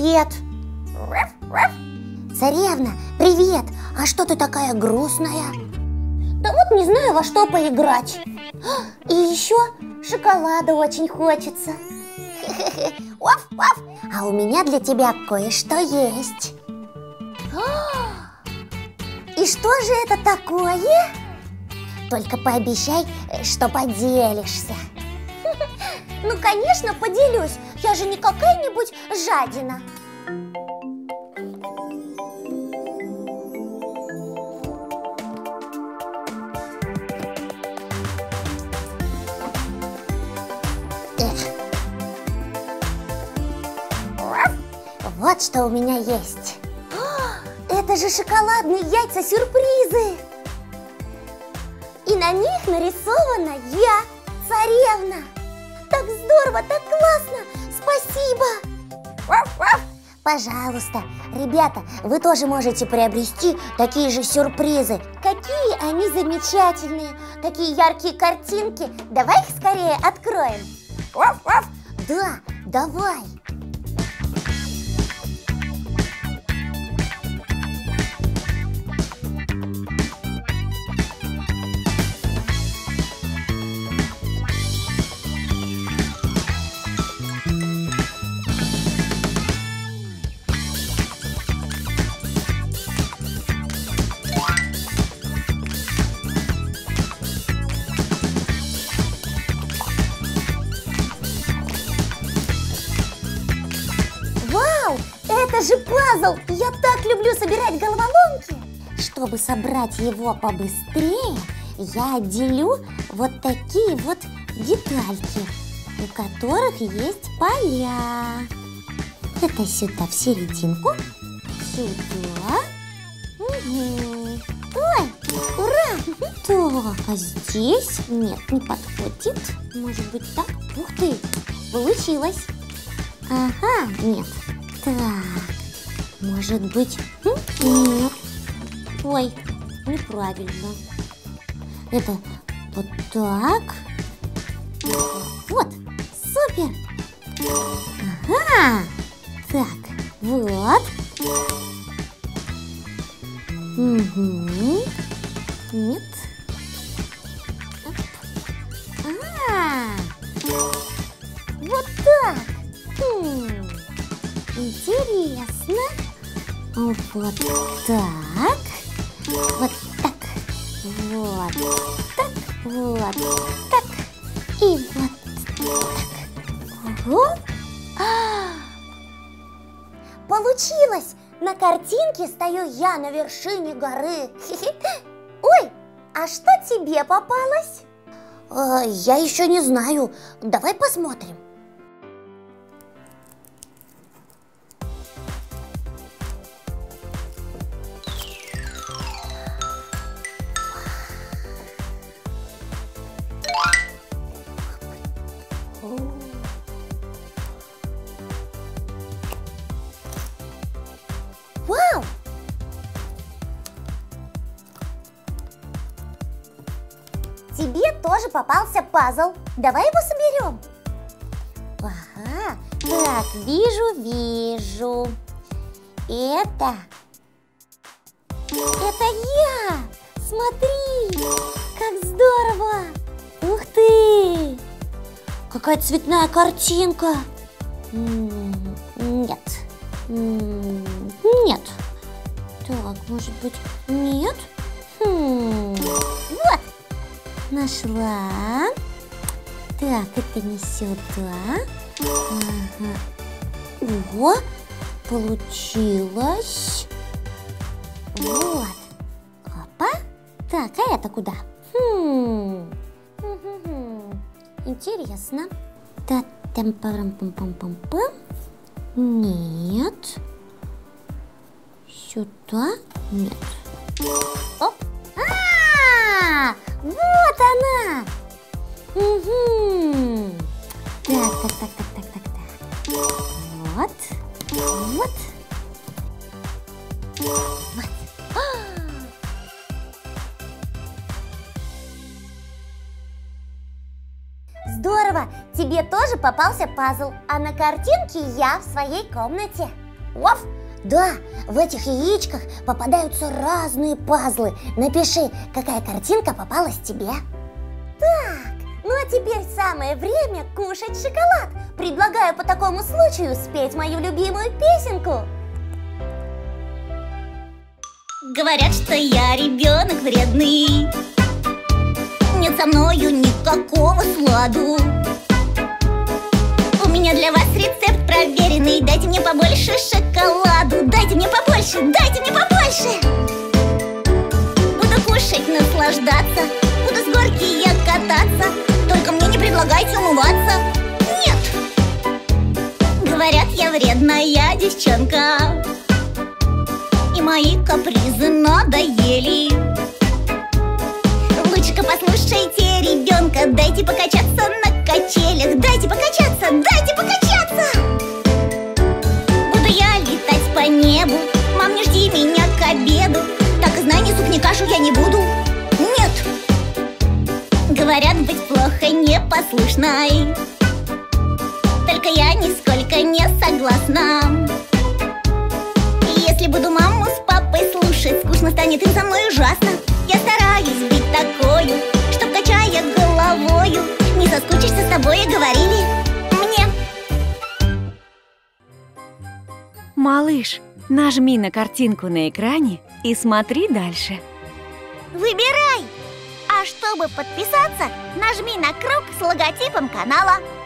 привет. Царевна, привет. А что ты такая грустная? Да вот не знаю, во что поиграть. И еще шоколада очень хочется. А у меня для тебя кое-что есть. И что же это такое? Только пообещай, что поделишься. Ну, конечно, поделюсь. Я же не какая-нибудь жадина. Вот что у меня есть. Это же шоколадные яйца-сюрпризы. И на них нарисована я, царевна. Так здорово, так классно. Спасибо. Пожалуйста, ребята, вы тоже можете приобрести такие же сюрпризы. Какие они замечательные. Такие яркие картинки. Давай их скорее откроем. Да, давай. Это же пазл! Я так люблю собирать головоломки! Чтобы собрать его побыстрее, я отделю вот такие вот детальки, у которых есть поля. Это сюда, в серединку. Сюда. Угу. Ой, ура! Так, а здесь? Нет, не подходит. Может быть так? Ух ты! Получилось! Ага, нет. Так, может быть... Нет. Ой, неправильно. Это вот так. Вот, супер. Ага. Так, вот. Угу. Нет. Вот так. Интересно. Вот так. Вот так. Вот так. Вот так. И вот так. Ого. Получилось! На картинке стою я на вершине горы. Ой, а что тебе попалось? Я еще не знаю. Давай посмотрим. Вау! Тебе тоже попался пазл. Давай его соберем. Ага. Так, вижу. Это я! Смотри! Как здорово! Ух ты! Какая цветная картинка! Нет. Нет. Так, может быть, нет? Вот! Нашла. Так, это не сюда. Ага. Ого! Получилось. Вот. Опа. Так, а это куда? Интересно. Та-там-парам-пам-пам-пам-пам. Нет. Сюда? Нет. Оп. Вот она! Угу. Так. Вот. Здорово! Тебе тоже попался пазл, а на картинке я в своей комнате. Ваф! Да, в этих яичках попадаются разные пазлы. Напиши, какая картинка попалась тебе. Так, ну а теперь самое время кушать шоколад. Предлагаю по такому случаю спеть мою любимую песенку. Говорят, что я ребенок вредный, нет со мною никакого сладу. У меня для вас рецепт проверенный. Дайте мне побольше шоколаду. Дайте мне побольше, дайте мне побольше. Буду кушать, наслаждаться, буду с горки я кататься. Только мне не предлагайте умываться. Нет! Говорят, я вредная девчонка, и мои капризы надоели. Лучше-ка послушайте ребенка, дайте покачаться на качелях. Дайте покачаться, дайте покачаться. Буду я летать по небу, мам, не жди меня к обеду. Так и знай, ни суп, ни кашу я не буду. Нет! Говорят, быть плохо непослушной, только я нисколько не согласна. Если буду маму с папой слушать, скучно станет им со мной ужасно. Я стараюсь быть такою, чтоб, качая головою, не соскучишься с тобой, говорили мне. Малыш, нажми на картинку на экране и смотри дальше. Выбирай! А чтобы подписаться, нажми на круг с логотипом канала.